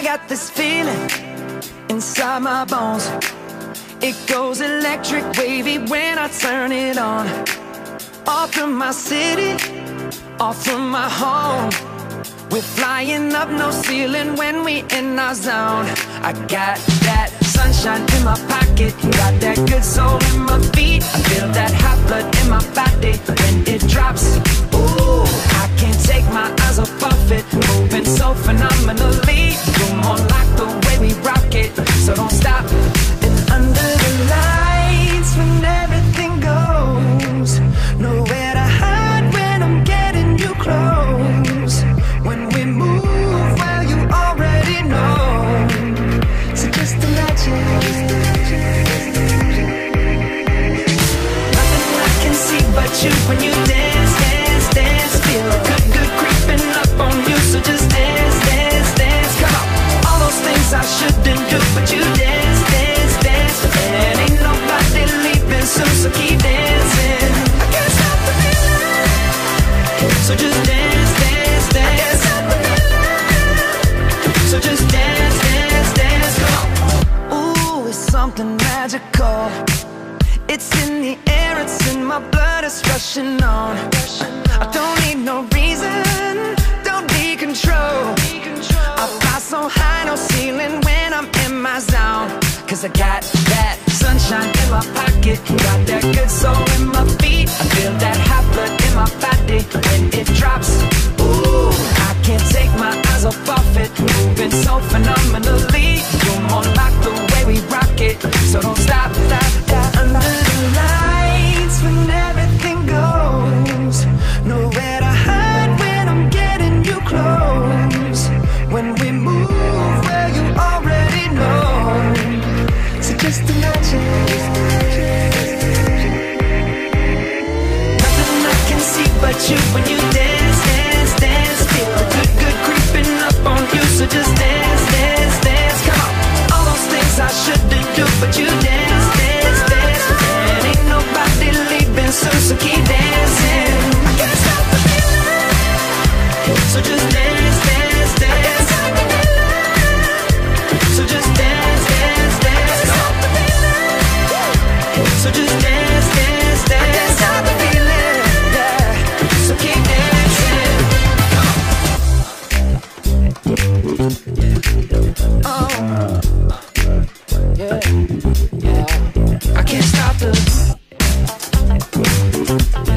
got this feeling inside my bones. It goes electric wavy when I turn it on. Off from my city, off from my home. We're flying up, no ceiling when we in our zone. I got that sunshine in my pocket, got that good soul in my feet. I feel that hot blood in my body when it drops. Ooh, I can't take my eyes off of it, moving so phenomenally. You're more like the way we rock it, so don't stop. And under the lights when everything goes, nowhere to hide when I'm getting you close. When we move, well, you already know. So just imagine. Nothing I can see but you when you dance, dance, dance. Feel good, good creeping up on you. So just dance, dance, dance. Come on. All those things I shouldn't do, but you dance, dance, dance. And ain't nobody leaving soon, so keep dancing. I can't stop the feeling. So just dance, dance, dance. So just dance, dance, dance, come on. Ooh, it's something magical. It's in the air, it's in my blood, it's rushing on. I don't need no reason, don't need control. I fly so high, no ceiling when I'm in my zone. Cause I got that sunshine in my pocket, got that good soul in my feet. I feel that hot blood in my body when it drops. Ooh, I can't take my eyes off of it, moving so phenomenally. You're more like the way we rock it, so don't stop, stop, stop. Under the lights when everything goes, nowhere to hide when I'm getting you close. When we move, well, you already know. So just imagine. Nothing I can see but you when you dance, dance, dance. Feel good, good creeping up on you. So just dance, dance, dance. Come on. All those things I shouldn't do, but you dance, dance, dance. And ain't nobody leaving soon, so keep dancing. I can't stop the feeling. So just dance, dance, dance. So just dance, dance, dance. Stop the feeling. So just dance, dance, dance. I can't stop the feeling. Yeah. So keep dancing. Oh, yeah, yeah. I can't stop the.